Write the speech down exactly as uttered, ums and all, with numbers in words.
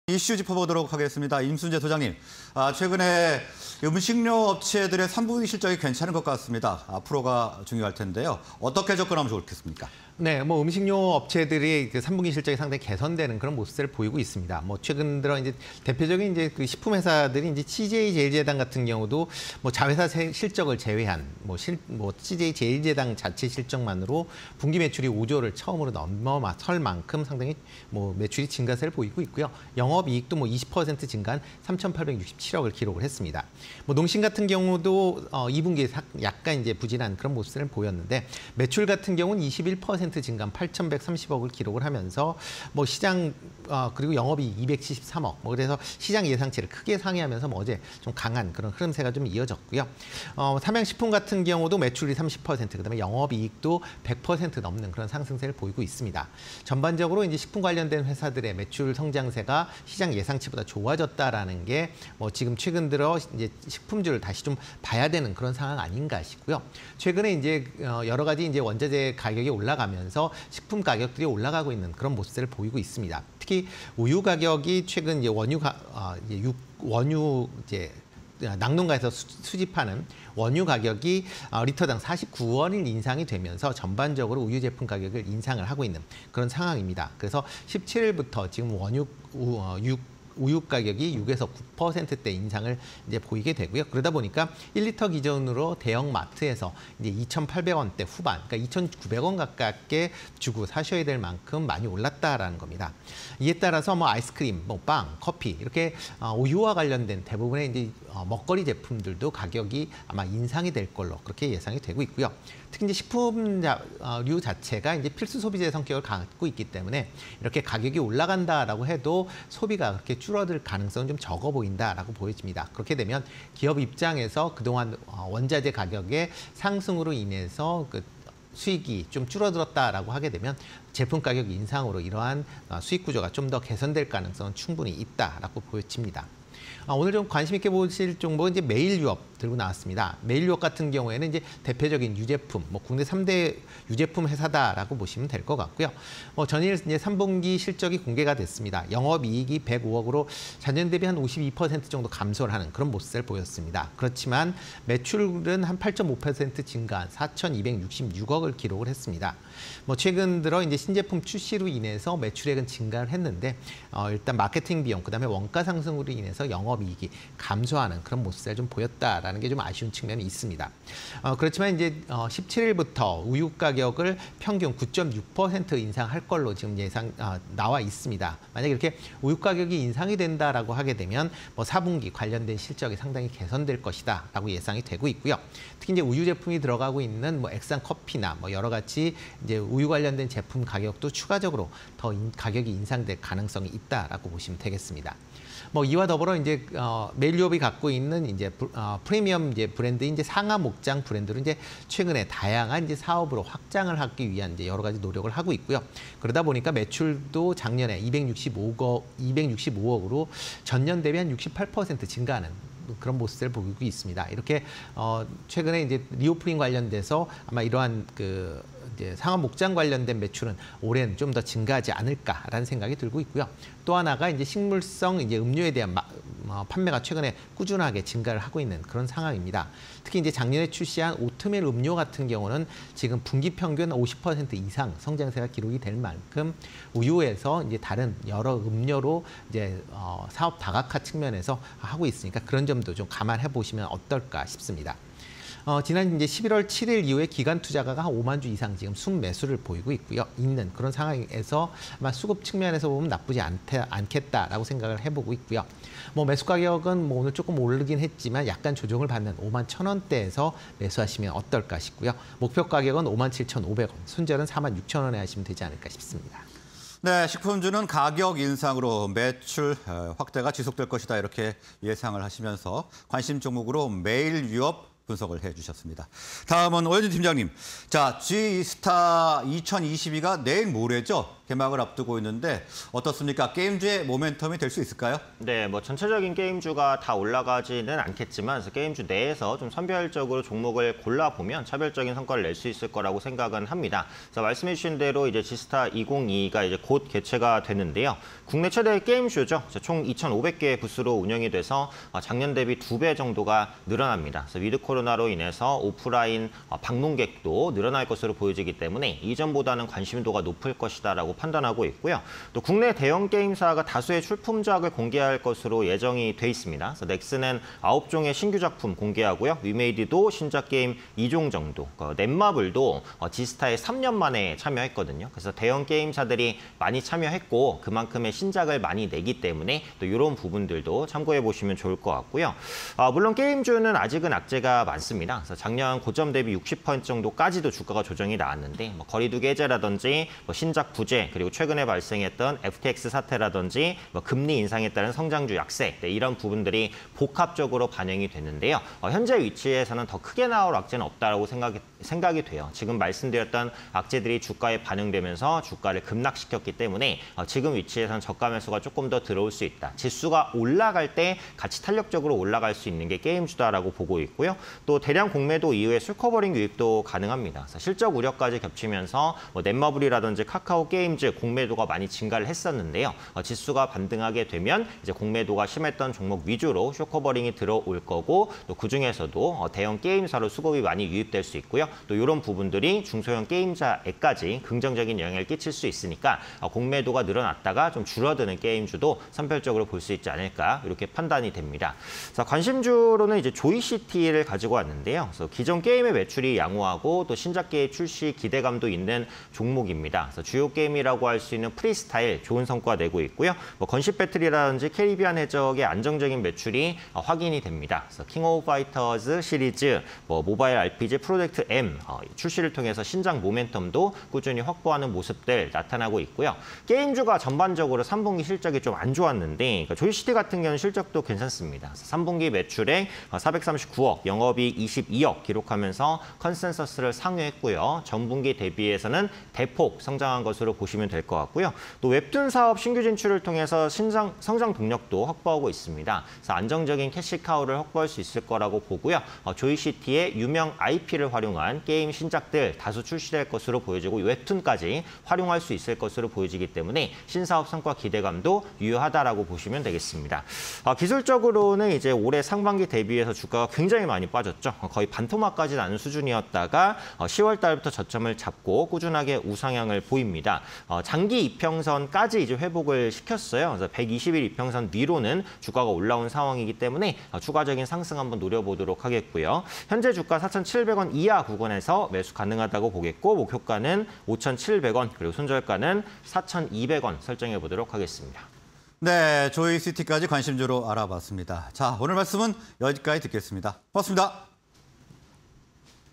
이슈 짚어보도록 하겠습니다. 임순재 소장님, 아, 최근에 음식료 업체들의 삼 분기 실적이 괜찮은 것 같습니다. 앞으로가 중요할 텐데요. 어떻게 접근하면 좋겠습니까? 네, 뭐 음식료 업체들이 그 삼 분기 실적이 상당히 개선되는 그런 모습을 보이고 있습니다. 뭐 최근 들어 이제 대표적인 이제 그 식품 회사들이 이제 씨제이 제일제당 같은 경우도 뭐 자회사 실적을 제외한 뭐 실 뭐 씨제이 제일제당 자체 실적만으로 분기 매출이 오조를 처음으로 넘어설 만큼 상당히 뭐 매출이 증가세를 보이고 있고요. 영업이익도 뭐 이십 퍼센트 증가한 삼천팔백육십칠억을 기록을 했습니다. 뭐 농심 같은 경우도 어 이 분기에 약간 이제 부진한 그런 모습을 보였는데 매출 같은 경우는 이십일 퍼센트 증가한 팔천백삼십억을 기록을 하면서 뭐 시장 어, 그리고 영업이익 이백칠십삼억 뭐 그래서 시장 예상치를 크게 상회하면서 뭐 어제 좀 강한 그런 흐름세가 좀 이어졌고요. 어, 삼양식품 같은 경우도 매출이 삼십 퍼센트 그다음에 영업이익도 백 퍼센트 넘는 그런 상승세를 보이고 있습니다. 전반적으로 이제 식품 관련된 회사들의 매출 성장세가 시장 예상치보다 좋아졌다라는 게 뭐 지금 최근 들어 이제 식품주를 다시 좀 봐야 되는 그런 상황 아닌가 싶고요. 최근에 이제 여러 가지 이제 원자재 가격이 올라가면서 식품 가격들이 올라가고 있는 그런 모습을 보이고 있습니다. 특히 우유 가격이 최근 이제 원유 가, 어, 이제 육, 원유 이제 낙농가에서 수집하는 원유 가격이 리터당 사십구 원일 인상이 되면서 전반적으로 우유 제품 가격을 인상을 하고 있는 그런 상황입니다. 그래서 십칠일부터 지금 원유 우, 어, 육 우유 가격이 육에서 구 퍼센트대 인상을 이제 보이게 되고요. 그러다 보니까 일 리터 기준으로 대형 마트에서 이제 이천팔백 원대 후반, 그러니까 이천구백 원 가깝게 주고 사셔야 될 만큼 많이 올랐다라는 겁니다. 이에 따라서 뭐 아이스크림, 뭐 빵, 커피 이렇게 우유와 관련된 대부분의 이제 먹거리 제품들도 가격이 아마 인상이 될 걸로 그렇게 예상이 되고 있고요. 특히 이제 식품류 자체가 이제 필수 소비재의 성격을 갖고 있기 때문에 이렇게 가격이 올라간다라고 해도 소비가 그렇게 줄어들 가능성은 좀 적어 보인다라고 보여집니다. 그렇게 되면 기업 입장에서 그동안 원자재 가격의 상승으로 인해서 그 수익이 좀 줄어들었다라고 하게 되면 제품 가격 인상으로 이러한 수익 구조가 좀 더 개선될 가능성은 충분히 있다라고 보여집니다. 오늘 좀 관심 있게 보실 정보는 이제 메일 유업 들고 나왔습니다. 메일 유업 같은 경우에는 이제 대표적인 유제품, 뭐 국내 삼 대 유제품 회사다라고 보시면 될 것 같고요. 뭐 전일 이제 삼 분기 실적이 공개가 됐습니다. 영업이익이 백오억으로 전년 대비 한 오십이 퍼센트 정도 감소를 하는 그런 모습을 보였습니다. 그렇지만 매출은 한 팔 점 오 퍼센트 증가한 사천이백육십육억을 기록을 했습니다. 뭐 최근 들어 이제 신제품 출시로 인해서 매출액은 증가를 했는데 어 일단 마케팅 비용, 그다음에 원가 상승으로 인해서 영업이익이 감소하는 그런 모습을 좀 보였다라는 게 좀 아쉬운 측면이 있습니다. 어, 그렇지만 이제 어, 십칠일부터 우유 가격을 평균 구 점 육 퍼센트 인상할 걸로 지금 예상 어, 나와 있습니다. 만약 이렇게 우유 가격이 인상이 된다라고 하게 되면 뭐 사 분기 관련된 실적이 상당히 개선될 것이다라고 예상이 되고 있고요. 특히 이제 우유 제품이 들어가고 있는 뭐 액상 커피나 뭐 여러 가지 이제 우유 관련된 제품 가격도 추가적으로 더 인, 가격이 인상될 가능성이 있다라고 보시면 되겠습니다. 뭐 이와 더불어 이제 어, 메일유업이 갖고 있는 이제 부, 어, 프리미엄 이제 브랜드인 이제 상하 목장 브랜드로 이제 최근에 다양한 이제 사업으로 확장을 하기 위한 이제 여러 가지 노력을 하고 있고요. 그러다 보니까 매출도 작년에 이백육십오억 이백육십오억으로 전년 대비 한 육십팔 퍼센트 증가하는 그런 모습을 보이고 있습니다. 이렇게 어, 최근에 이제 리오프닝 관련돼서 아마 이러한 그 이제 상하 목장 관련된 매출은 올해는 좀 더 증가하지 않을까라는 생각이 들고 있고요. 또 하나가 이제 식물성 이제 음료에 대한 마, 어, 판매가 최근에 꾸준하게 증가를 하고 있는 그런 상황입니다. 특히 이제 작년에 출시한 오트밀 음료 같은 경우는 지금 분기 평균 오십 퍼센트 이상 성장세가 기록이 될 만큼 우유에서 이제 다른 여러 음료로 이제 어, 사업 다각화 측면에서 하고 있으니까 그런 점도 좀 감안해 보시면 어떨까 싶습니다. 어, 지난 이제 십일월 칠일 이후에 기관 투자가가 한 오만 주 이상 지금 순매수를 보이고 있고요. 있는 그런 상황에서 아마 수급 측면에서 보면 나쁘지 않대, 않겠다라고 생각을 해보고 있고요. 뭐 매수 가격은 뭐 오늘 조금 오르긴 했지만 약간 조정을 받는 오만 천 원대에서 매수하시면 어떨까 싶고요. 목표 가격은 오만 칠천오백 원, 손절은 사만 육천 원에 하시면 되지 않을까 싶습니다. 네, 식품주는 가격 인상으로 매출 확대가 지속될 것이다 이렇게 예상을 하시면서 관심 종목으로 메일 유업 분석을 해주셨습니다. 다음은 오현진 팀장님. 자, G스타 이천이십이가 내일 모레죠? 개막을 앞두고 있는데 어떻습니까? 게임주의 모멘텀이 될 수 있을까요? 네, 뭐 전체적인 게임주가 다 올라가지는 않겠지만 게임주 내에서 좀 선별적으로 종목을 골라보면 차별적인 성과를 낼 수 있을 거라고 생각은 합니다. 그래서 말씀해 주신 대로 이제 지스타 이천이십이가 이제 곧 개최가 되는데요. 국내 최대 게임쇼죠. 총 이천오백 개의 부스로 운영이 돼서 작년 대비 두 배 정도가 늘어납니다. 그래서 위드 코로나로 인해서 오프라인 방문객도 늘어날 것으로 보여지기 때문에 이전보다는 관심도가 높을 것이다라고 판단하고 있고요. 또 국내 대형 게임사가 다수의 출품작을 공개할 것으로 예정이 돼 있습니다. 그래서 넥슨은 아홉 종의 신규 작품 공개하고요. 위메이드도 신작 게임 이 종 정도, 넷마블도 지스타에 삼 년 만에 참여했거든요. 그래서 대형 게임사들이 많이 참여했고 그만큼의 신작을 많이 내기 때문에 또 이런 부분들도 참고해 보시면 좋을 것 같고요. 아, 물론 게임주는 아직은 악재가 많습니다. 그래서 작년 고점 대비 육십 퍼센트 정도까지도 주가가 조정이 나왔는데 뭐 거리두기 해제라든지 뭐 신작 부재 그리고 최근에 발생했던 에프티엑스 사태라든지 뭐 금리 인상에 따른 성장주 약세 네, 이런 부분들이 복합적으로 반영이 됐는데요. 어, 현재 위치에서는 더 크게 나올 악재는 없다라고 생각이 생각이 돼요. 지금 말씀드렸던 악재들이 주가에 반영되면서 주가를 급락시켰기 때문에 어, 지금 위치에서는 저가 매수가 조금 더 들어올 수 있다. 지수가 올라갈 때 같이 탄력적으로 올라갈 수 있는 게 게임주다라고 보고 있고요. 또 대량 공매도 이후에 술커버링 유입도 가능합니다. 그래서 실적 우려까지 겹치면서 뭐 넷마블이라든지 카카오 게임즈 공매도가 많이 증가를 했었는데요. 어, 지수가 반등하게 되면 이제 공매도가 심했던 종목 위주로 쇼커버링이 들어올 거고 또 그중에서도 어, 대형 게임사로 수급이 많이 유입될 수 있고요. 또 이런 부분들이 중소형 게임사에까지 긍정적인 영향을 끼칠 수 있으니까 어, 공매도가 늘어났다가 좀 줄어드는 게임주도 선별적으로 볼 수 있지 않을까 이렇게 판단이 됩니다. 자, 관심주로는 이제 조이시티를 가지고 왔는데요. 그래서 기존 게임의 매출이 양호하고 또 신작 게임 출시 기대감도 있는 종목입니다. 그래서 주요 게임이라고 할 수 있는 프리스타일 좋은 성과 내고 있고요. 뭐 건십 배틀이라든지 캐리비안 해적의 안정적인 매출이 어, 확인이 됩니다. 그래서 킹 오브 파이터즈 시리즈, 뭐 모바일 알피지 프로젝트 M 어, 출시를 통해서 신작 모멘텀도 꾸준히 확보하는 모습들 나타나고 있고요. 게임주가 전반적으로 삼 분기 실적이 좀 안 좋았는데 그러니까 조이시티 같은 경우는 실적도 괜찮습니다. 삼 분기 매출액 사백삼십구억, 영업이익 이십이억 기록하면서 컨센서스를 상회했고요. 전분기 대비해서는 대폭 성장한 것으로 보시면 될 것 같고요. 또 웹툰 사업 신규 진출을 통해서 신장, 성장 동력도 확보하고 있습니다. 그래서 안정적인 캐시카우를 확보할 수 있을 거라고 보고요. 어, 조이시티의 유명 아이피를 활용한 게임 신작들 다수 출시될 것으로 보여지고 웹툰까지 활용할 수 있을 것으로 보여지기 때문에 신사업 성과 기대감도 유효하다라고 보시면 되겠습니다. 어, 기술적으로는 이제 올해 상반기 대비해서 주가가 굉장히 많이 빠졌죠. 어, 거의 반토막까지 나는 수준이었다가 어, 시월 달부터 저점을 잡고 꾸준하게 우상향을 보입니다. 어, 장기 이평선까지 이제 회복을 시켰어요. 그래서 백이십 일 이평선 위로는 주가가 올라온 상황이기 때문에 어, 추가적인 상승 한번 노려보도록 하겠고요. 현재 주가 사천칠백 원 이하 구간에서 매수 가능하다고 보겠고 목표가는 오천칠백 원 그리고 손절가는 사천이백 원 설정해 보도록 하겠습니다. 네, 조이시티까지 관심주로 알아봤습니다. 자, 오늘 말씀은 여기까지 듣겠습니다. 고맙습니다.